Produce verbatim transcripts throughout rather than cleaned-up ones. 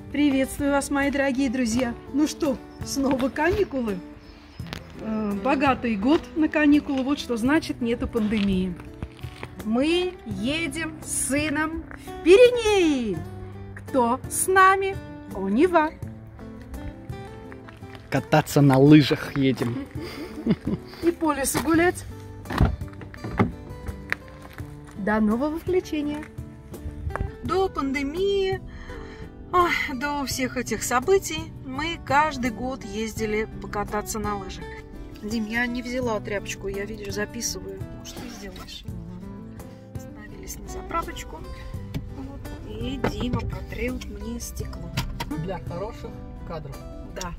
Приветствую вас, мои дорогие друзья! Ну что, снова каникулы? Богатый год на каникулы, вот что значит нету пандемии. Мы едем с сыном в Пиренеи. Кто с нами? О, Нева. Кататься на лыжах едем. И по лесу гулять. До нового включения. До пандемии, ой, до всех этих событий мы каждый год ездили покататься на лыжах. Дим, я не взяла тряпочку, я, видишь, записываю. Может, ты сделаешь? Остановились на заправочку. Вот. И Дима протрет мне стекло. Для хороших кадров. Да.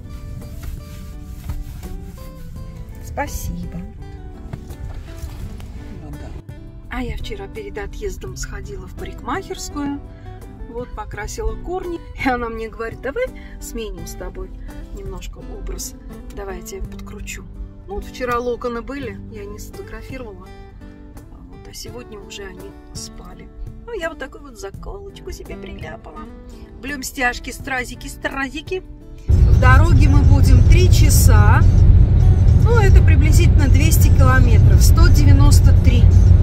Спасибо. Ну, да. А я вчера перед отъездом сходила в парикмахерскую. Вот, покрасила корни. И она мне говорит, давай сменим с тобой немножко образ. Давай я тебя подкручу. Ну, вот вчера локоны были, я не сфотографировала. Вот, а сегодня уже они спали. Ну, я вот такую вот заколочку себе приляпала. Блюм-стяжки, стразики, стразики. В дороге мы будем три часа. Ну, это приблизительно двести километров. сто девяносто три.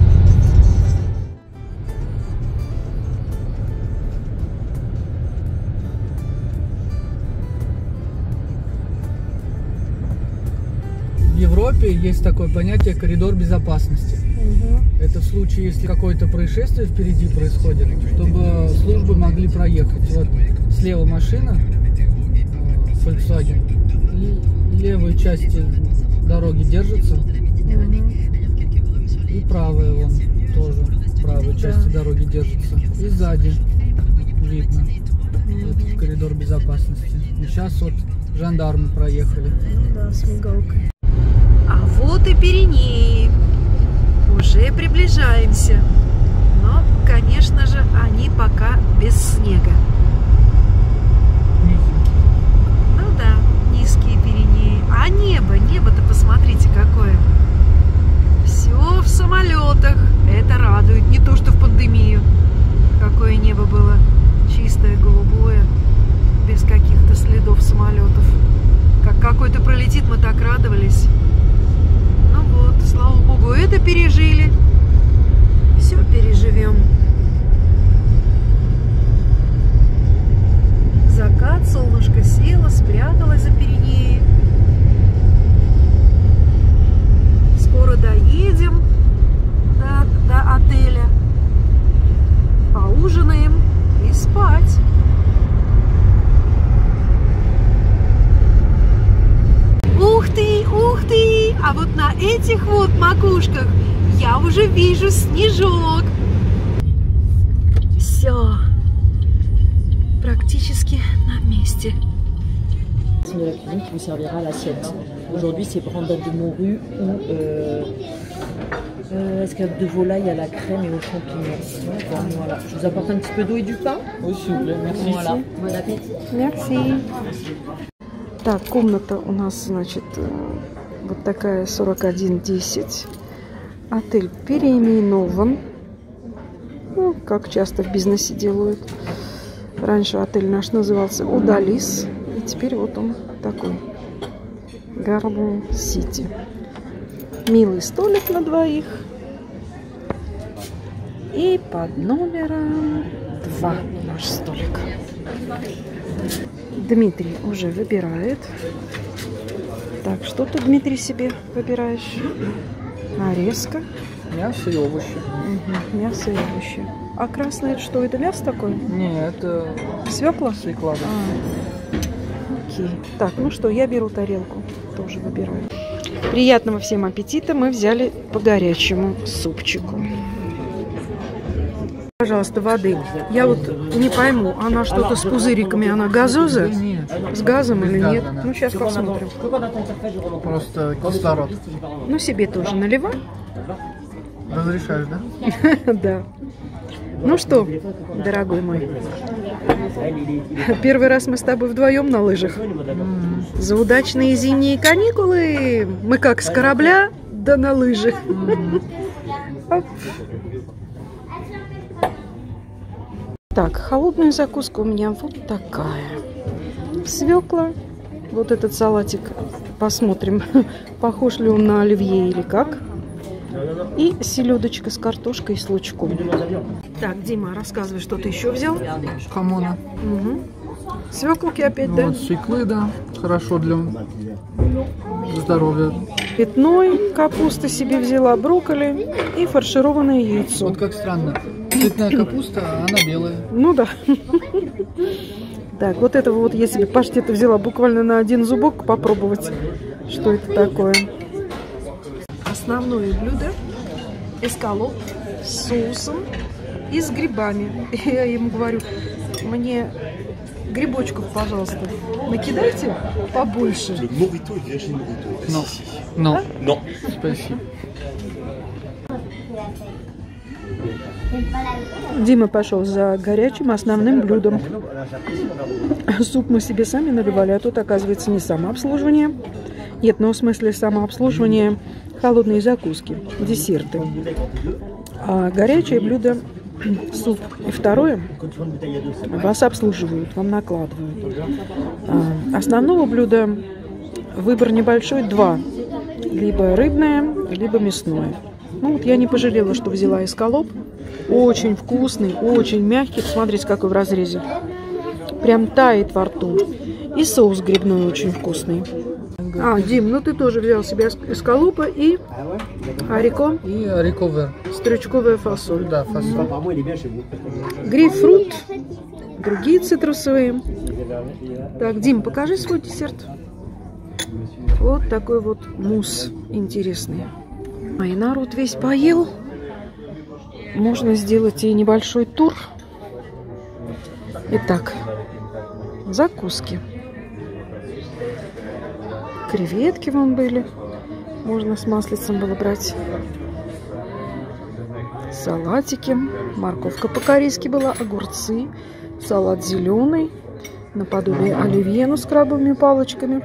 В Европе есть такое понятие коридор безопасности. Угу. Это в случае, если какое-то происшествие впереди происходит, чтобы службы могли проехать. Вот слева машина, Volkswagen, и левые части дороги держатся, угу. И правая вон тоже, правая часть да. дороги держится, и сзади видно. Угу. Этот коридор безопасности. И сейчас вот жандармы проехали. Ну да, с мигалкой. А вот и Пиренеи. Уже приближаемся. Но, конечно же, они пока без снега. Ну да, низкие Пиренеи. А небо, небо-то посмотрите какое. Все в самолетах. Это радует. Не то, что в пандемию. Какое небо было чистое, голубое, без каких-то следов самолетов. Как какой-то пролетит, мы так радовались. Ну вот, слава богу, это пережили. Все переживем. Закат, солнышко село, спряталось за Пиренеи. Скоро доедем до, до отеля. Поужинаем и спать. Ух ты, ух ты! А вот на этих вот макушках я уже вижу снежок. Все. Практически на месте. De la cuisine qui vous servira à l'assiette. Aujourd'hui, c'est brandade de morue ou euh, euh, escalope de volaille à la crème et aux champignons. Voilà. Je vous apporte un petit peu d'eau et du pain. Oui, s'il vous plaît. Merci. Voilà. Bon appétit. Merci. Так, комната у нас, значит, вот такая, сорок один десять. Отель переименован. Ну, как часто в бизнесе делают. Раньше отель наш назывался Удалис. И теперь вот он такой. Гарден Сити. Милый столик на двоих. И под номером два наш столик. Дмитрий уже выбирает. Так, что ты, Дмитрий, себе выбираешь? Нарезка. Мясо и овощи. Угу, мясо и овощи. А красное это что? Это мясо такое? Нет, это свекла? Свекла, да. А, окей. Так, ну что, я беру тарелку. Тоже выбираю. Приятного всем аппетита. Мы взяли по горячему супчику. Пожалуйста, воды. Я вот не пойму, она что-то с пузыриками, она газоза? С газом или нет? Ну, сейчас посмотрим. Просто кислород. Ну, себе тоже наливай. Разрешаешь, да? Да. Ну что, дорогой мой, первый раз мы с тобой вдвоем на лыжах. За удачные зимние каникулы. Мы как, с корабля, да на лыжи. Итак, холодная закуска у меня вот такая. Свекла. Вот этот салатик. Посмотрим, похож ли он на оливье или как. И селедочка с картошкой и с лучком. Так, Дима, рассказывай, что ты еще взял? Хамона. Угу. Свеклки опять, Вот, да? свеклы, да. Хорошо для здоровья. Пятной, капуста себе взяла, брокколи и фаршированное яйцо. Вот как странно. Цветная капуста, а она белая. Ну да. Так, вот этого вот я себе паштета взяла буквально на один зубок попробовать, что это такое. Основное блюдо – эскалоп с соусом и с грибами. Я ему говорю, мне грибочков, пожалуйста, накидайте побольше. Ну, ну. Non. Спасибо. Дима пошел за горячим основным блюдом. Суп мы себе сами наливали, а тут, оказывается, не самообслуживание. Нет, ну в смысле самообслуживание холодные закуски, десерты. А горячее блюдо суп. И второе, вас обслуживают, вам накладывают. А основного блюда выбор небольшой, два. Либо рыбное, либо мясное. Ну вот я не пожалела, что взяла эскалоп. Очень вкусный, очень мягкий. Посмотрите, какой в разрезе. Прям тает во рту. И соус грибной очень вкусный. А, Дим, ну ты тоже взял себе эскалопа и арико. И ариковер. Стручковая фасоль. Да, фасоль. Грейпфрут. Другие цитрусовые. Так, Дим, покажи свой десерт. Вот такой вот мусс интересный. А и народ весь поел. Можно сделать и небольшой тур. Итак, закуски. Креветки вон были. Можно с маслицем было брать. Салатики. Морковка по-корейски была. Огурцы. Салат зеленый. Наподобие оливье, но с крабовыми палочками.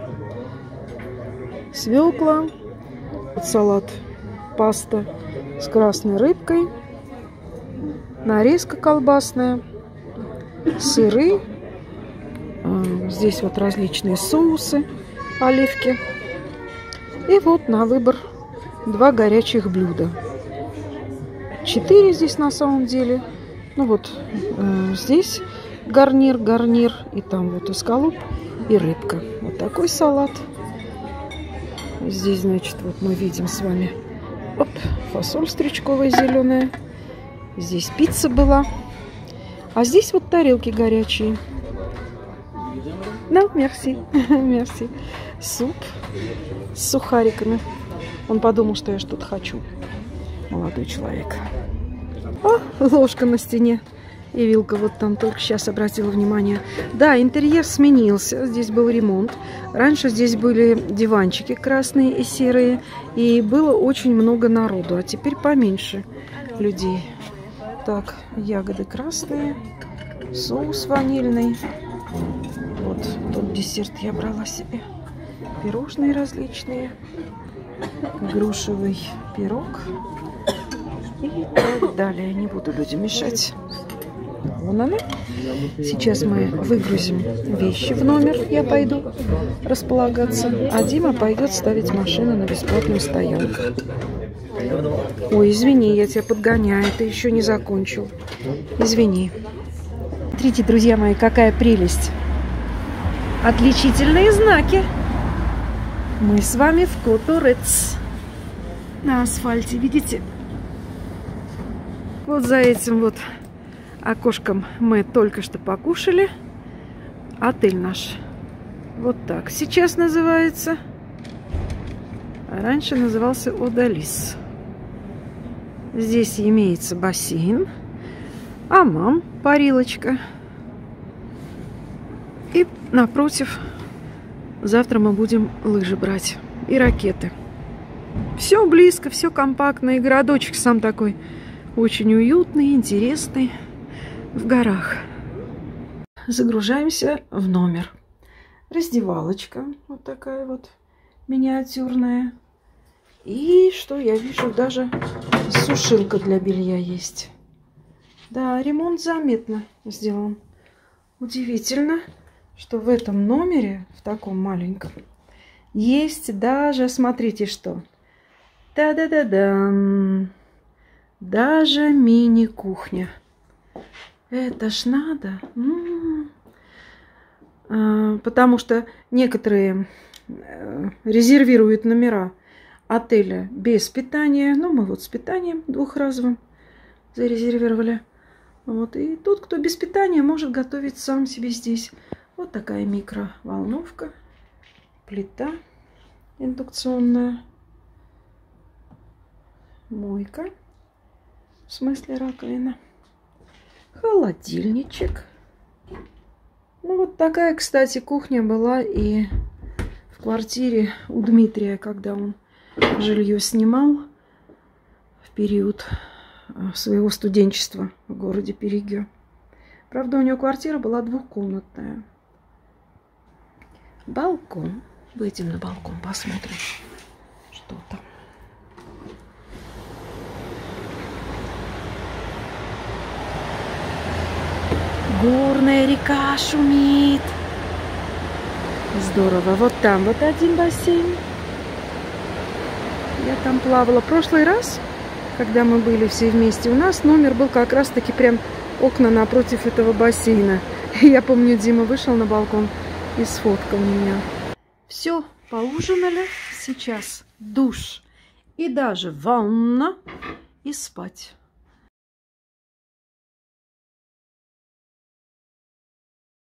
Свекла. Салат паста с красной рыбкой. Нарезка колбасная. Сыры. Здесь вот различные соусы. Оливки. И вот на выбор два горячих блюда. Четыре здесь на самом деле. Ну вот э, здесь гарнир, гарнир. И там вот эскалоп и рыбка. Вот такой салат. Здесь, значит, вот мы видим с вами оп, фасоль стручковая зеленая. Здесь пицца была. А здесь вот тарелки горячие. Да, мерси. Мерси. Суп с сухариками. Он подумал, что я что-то хочу. Молодой человек. О, ложка на стене. И вилка вот там только сейчас обратила внимание. Да, интерьер сменился. Здесь был ремонт. Раньше здесь были диванчики красные и серые. И было очень много народу. А теперь поменьше людей. Так, ягоды красные. Соус ванильный. Вот тот десерт я брала себе. Пирожные различные. Грушевый пирог. И так далее. Не буду людям мешать. Вон она. Сейчас мы выгрузим вещи в номер. Я пойду располагаться. А Дима пойдет ставить машину на бесплатную стоянку. Ой, извини, я тебя подгоняю. Ты еще не закончил. Извини. Смотрите, друзья мои, какая прелесть. Отличительные знаки. Мы с вами в Которец. На асфальте, видите? Вот за этим вот окошком мы только что покушали. Отель наш. Вот так сейчас называется. А раньше назывался Одалис. Здесь имеется бассейн. Амам, парилочка. И напротив, завтра мы будем лыжи брать. И ракеты. Все близко, все компактно. И городочек сам такой очень уютный, интересный. В горах. Загружаемся в номер. Раздевалочка. Вот такая вот миниатюрная. И что я вижу, даже сушилка для белья есть. Да, ремонт заметно сделан. Удивительно, что в этом номере, в таком маленьком, есть даже, смотрите что, та-да-да-дам, даже мини-кухня. Это ж надо. М-м-м. А, потому что некоторые э, резервируют номера отеля без питания. Ну, мы вот с питанием двухразовым зарезервировали. Вот. И тот, кто без питания, может готовить сам себе здесь. Вот такая микроволновка, плита индукционная, мойка, в смысле раковина, холодильничек. Ну, вот такая, кстати, кухня была и в квартире у Дмитрия, когда он жилье снимал в период своего студенчества в городе Перегё. Правда, у него квартира была двухкомнатная. Балкон. Выйдем на балкон, посмотрим, что там. Горная река шумит. Здорово. Вот там вот один бассейн. Я там плавала в прошлый раз, когда мы были все вместе. У нас номер был как раз-таки прям окна напротив этого бассейна. И я помню, Дима вышел на балкон и сфоткал меня. Все, поужинали. Сейчас душ и даже ванна и спать.